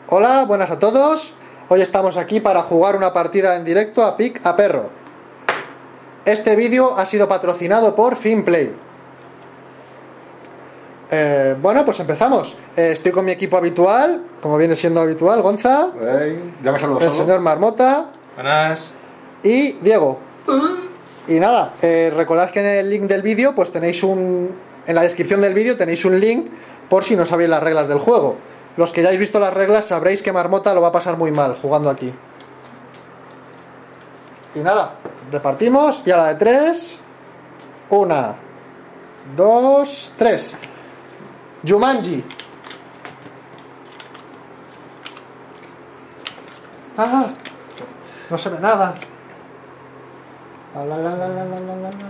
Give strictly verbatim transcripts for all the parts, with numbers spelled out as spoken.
Hola, buenas a todos. Hoy estamos aquí para jugar una partida en directo a Pic a Perro. Este vídeo ha sido patrocinado por Finplay. Eh, bueno, pues empezamos. Eh, estoy con mi equipo habitual, como viene siendo habitual, Gonza, Hey, ya me saludo el solo. señor Marmota Buenas. y Diego. Y nada, eh, recordad que en el link del vídeo pues tenéis un... En la descripción del vídeo tenéis un link por si no sabéis las reglas del juego. Los que ya hayáis visto las reglas sabréis que Marmota lo va a pasar muy mal jugando aquí. Y nada, repartimos y a la de tres. Una, dos, tres. Jumanji. Ah, no se ve nada. La, la, la, la, la, la, la, la, la, la, la.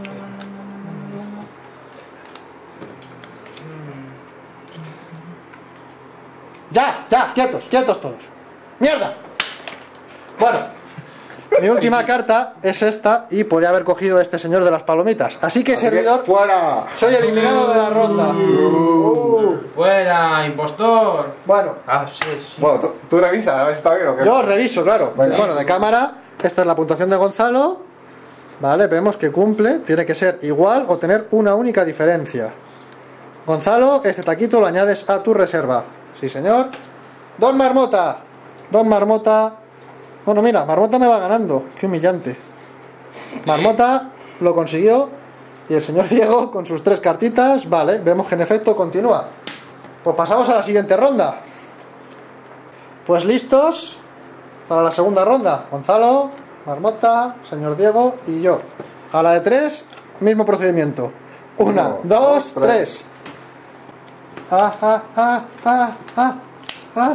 Ya, ya, quietos, quietos todos. ¡Mierda! Bueno, mi última carta es esta y podía haber cogido este señor de las palomitas. Así que, Así servidor, que, ¡fuera! soy eliminado de la ronda. Uh. ¡Fuera, impostor! Bueno, Ah, sí, sí. Bueno, tú, tú revisa, a ver si está bien o qué. yo reviso, claro. Venga. Bueno, de cámara, esta es la puntuación de Gonzalo. Vale, vemos que cumple. Tiene que ser igual o tener una única diferencia. Gonzalo, este taquito lo añades a tu reserva. Sí, señor. Don Marmota. Don Marmota. Bueno, mira, Marmota me va ganando. Qué humillante. Marmota lo consiguió. Y el señor Diego con sus tres cartitas. Vale, vemos que en efecto continúa. Pues pasamos a la siguiente ronda. Pues listos para la segunda ronda. Gonzalo, Marmota, señor Diego y yo. A la de tres, mismo procedimiento. Una, Uno, dos, dos, tres. tres. Ah, ah, ah, ah, ah, ah.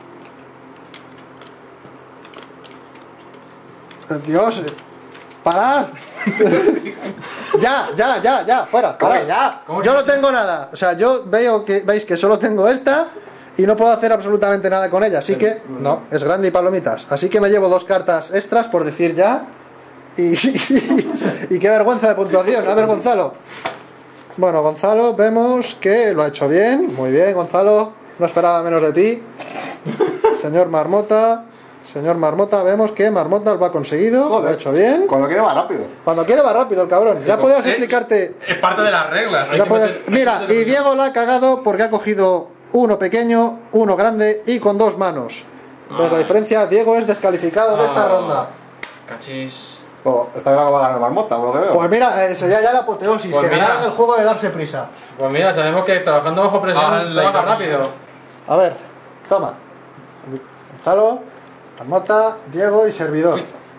Dios, eh, parad. Ya, ya, ya, ya, fuera, ¿Cómo parad. que ya? ¿Cómo Yo que no sí? tengo nada. O sea, yo veo que veis que solo tengo esta y no puedo hacer absolutamente nada con ella. Así que, no, es grande y palomitas. Así que me llevo dos cartas extras por decir ya. Y, y qué vergüenza de puntuación. A ver, Gonzalo. Bueno, Gonzalo, vemos que lo ha hecho bien. Muy bien, Gonzalo. No esperaba menos de ti. Señor Marmota. Señor Marmota, vemos que Marmota lo ha conseguido. Lo ha hecho bien. Cuando quiere va rápido. Cuando quiere va rápido el cabrón. Ya podías Eh, explicarte. Es parte de las reglas. hay Ya que podías- meter- Mira, meter- y Diego la ha cagado porque ha cogido uno pequeño, uno grande y con dos manos. ¿Ves la Ah. diferencia? Diego es descalificado de esta Ah. ronda. Cachis. Oh, esta vez va a ganar Marmota, por lo que veo. Pues mira, eh, sería ya la apoteosis, Pues que mira. ganaron el juego de darse prisa. Pues mira, sabemos que trabajando bajo presión Ah, la trabaja hija rápido. A ver, toma. Gonzalo, Marmota, Diego y servidor.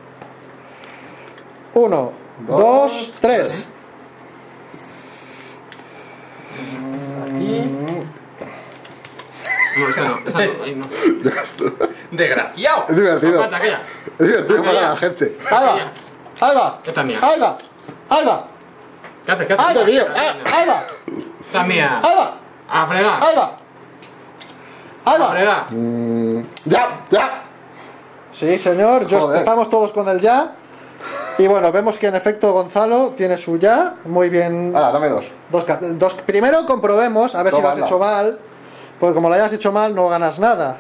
Uno, dos, Dos, tres. Aquí. No, esta no, esta no, ahí no. ¡Desgraciado! Es divertido. Aparte, aquella. Es divertido para Aquella. la gente. Ahí va, ahí va, Esta es mía. ahí va, ahí va, ¿Qué haces? ¿Qué haces? ahí va, mío. ahí ahí va, Esta es mía. ahí va, A fregar. ahí va, ahí A va. fregar. Mm, ya, ya. Sí, señor, yo- Joder. estamos todos con el ya. Y bueno, vemos que en efecto Gonzalo tiene su ya. Muy bien. Ahora, dame dos. Dos, car- dos- primero comprobemos a ver si lo Toma, has anda. hecho mal. Porque como lo hayas hecho mal, no ganas nada.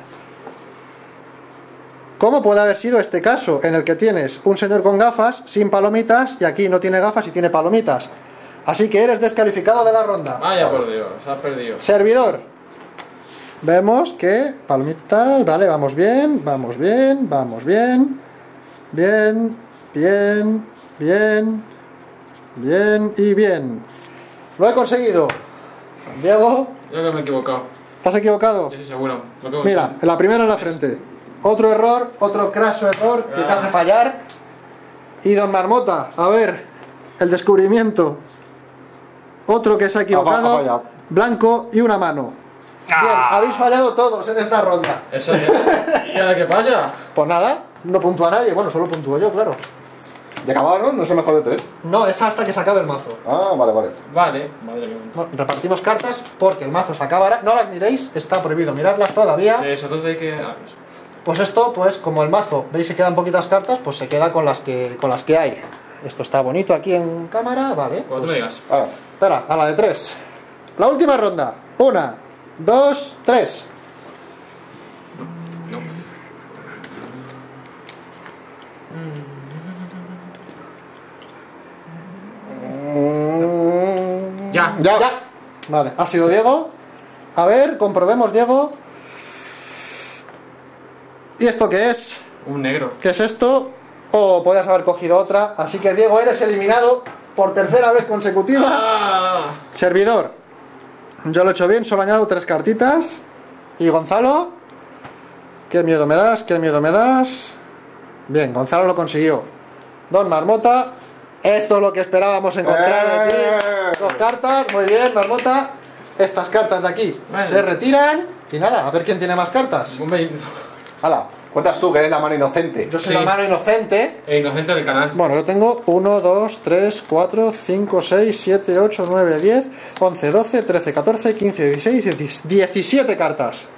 ¿Cómo puede haber sido este caso en el que tienes un señor con gafas sin palomitas y aquí no tiene gafas y tiene palomitas? Así que eres descalificado de la ronda. Vaya por Dios, se has perdido. Servidor. Vemos que palomitas, vale, vamos bien, vamos bien, vamos bien. Bien, bien, bien, bien y bien. Lo he conseguido. Diego, Yo que me he equivocado. ¿te has equivocado? Yo estoy seguro. Lo que- Mira, la primera en la frente. Otro error, otro craso error que te hace fallar. Y don Marmota, a ver, el descubrimiento. Otro que se ha Ha equivocado. fallado. Blanco y una mano. Bien, habéis fallado todos en esta ronda. Eso ya. ¿Y ahora qué pasa? Pues nada, no puntúa nadie. Bueno, solo puntúo yo, claro. ¿Ya acabado, no? No es el mejor de tres. No, es hasta que se acabe el mazo. Ah, vale, vale. Vale, madre mía. Bueno, repartimos cartas porque el mazo se acabará. No las miréis, está prohibido mirarlas todavía. Eso, entonces hay que. ah, eso. Pues esto, pues como el mazo, veis que quedan poquitas cartas, pues se queda con las que con las que hay. Esto está bonito aquí en cámara, vale. Cuando tú pues- me digas. Ahora. Espera, a la de tres. La última ronda. Una, dos, tres. No. Ya. Ya. Ya. Vale, ha sido Diego. A ver, comprobemos, Diego. ¿Y esto qué es? Un negro. ¿Qué es esto? O podrías haber cogido otra. Así que Diego, eres eliminado por tercera vez consecutiva. Ah. Servidor. Yo lo he hecho bien, solo añado tres cartitas. Y Gonzalo. Qué miedo me das, qué miedo me das. Bien, Gonzalo lo consiguió. Don Marmota. Esto es lo que esperábamos encontrar ¡Eh! aquí. Dos cartas, muy bien, Marmota. Estas cartas de aquí Vale. se retiran. Y nada, a ver quién tiene más cartas. Hombre, Hala, cuentas tú que eres la mano inocente. Yo soy Sí. la mano inocente. el inocente del canal. Bueno, yo tengo uno, dos, tres, cuatro, cinco, seis, siete, ocho, nueve, diez, once, doce, trece, catorce, quince, dieciséis, diecisiete cartas.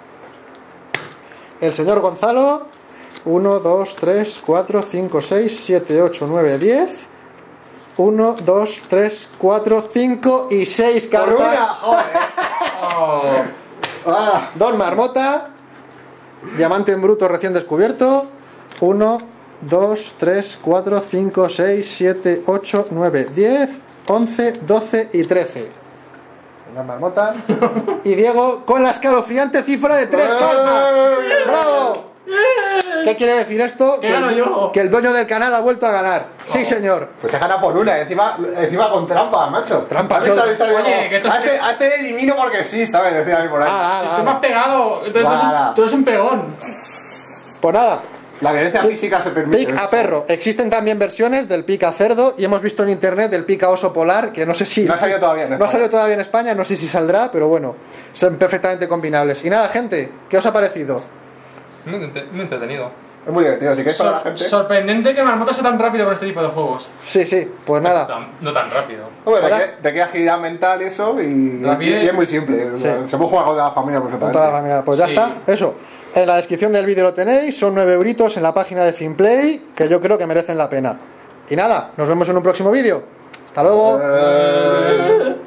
El señor Gonzalo, uno, dos, tres, cuatro, cinco, seis, siete, ocho, nueve, diez. uno, dos, tres, cuatro, cinco y seis Por cartas. una, joder. Oh. Ah, Don Marmota, diamante en bruto recién descubierto. uno, dos, tres, cuatro, cinco, seis, siete, ocho, nueve, diez, once, doce y trece. Señor Marmota. Y Diego con la escalofriante cifra de tres cartas. ¡Bravo! ¿Qué quiere decir esto? Que gano el, yo. que el dueño del canal ha vuelto a ganar. Sí, señor. pues se gana por una, y encima, encima con trampa, macho. Trampa, ¿Has visto? yo- Dice algo Oye, como, que esto a es este, que- a este le elimino porque sí, ¿sabes? Decía a mí por ahí. Ah, Si ah, tú me has ah. pegado, entonces tú eres, Vale. un, tú eres un pegón. Pues nada. La violencia física se permite. Pic a perro. Existen también versiones del pic a cerdo y hemos visto en internet del pic a oso polar, que no sé si... No ha salido todavía en No ha España. salido todavía en España, no sé si saldrá, pero bueno, son perfectamente combinables. Y nada, gente, ¿qué os ha parecido? Muy, entre- muy entretenido. Es muy divertido, si queréis para la Sor- gente. sorprendente que Marmota sea tan rápido con este tipo de juegos. Sí, sí, pues nada. Tan- no tan rápido. Hombre, Hola. requiere, requiere agilidad mental y eso, y, Rapidez. y- y es muy simple. O sea, Sí. se puede jugar con la familia Con perfectamente. toda la familia. Pues ya Sí. está, eso. En la descripción del vídeo lo tenéis, son nueve euritos en la página de Finplay, que yo creo que merecen la pena. Y nada, nos vemos en un próximo vídeo. Hasta luego. Eh,